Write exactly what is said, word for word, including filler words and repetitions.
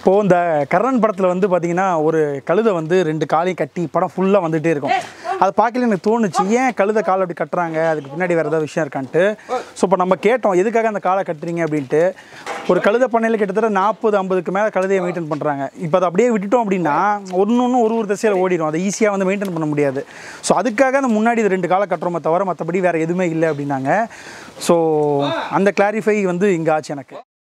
இப்போது இந்த கர்ணன் படத்தில் வந்து பார்த்திங்கன்னா ஒரு கழுதை வந்து ரெண்டு காலையும் கட்டி படம் ஃபுல்லாக வந்துகிட்டே இருக்கும். அதை பார்க்கல எனக்கு தோணுச்சு, ஏன் கழுதை காலை அப்படி கட்டுறாங்க, அதுக்கு பின்னாடி வேறு ஏதாவது விஷயம் இருக்கான்ட்டு. ஸோ இப்போ நம்ம கேட்டோம் எதுக்காக அந்த காலை கட்டுறீங்க அப்படின்ட்டு. ஒரு கழுதை பண்ணையில் கிட்டத்தட்ட நாற்பது ஐம்பதுக்கு மேலே கழுதையை மெயின்டைன் பண்ணுறாங்க. இப்போ அதை அப்படியே விட்டுட்டோம் அப்படின்னா ஒன்று ஒன்று ஒரு ஒரு திசையில் ஓடிடும், அதை ஈஸியாக வந்து மெயின்டைன் பண்ண முடியாது. ஸோ அதுக்காக அந்த முன்னாடி இது ரெண்டு காலை கட்டுறோமே தவிர மற்றபடி வேறு எதுவுமே இல்லை அப்படின்னாங்க. ஸோ அந்த கிளாரிஃபை வந்து இங்கே ஆச்சு எனக்கு.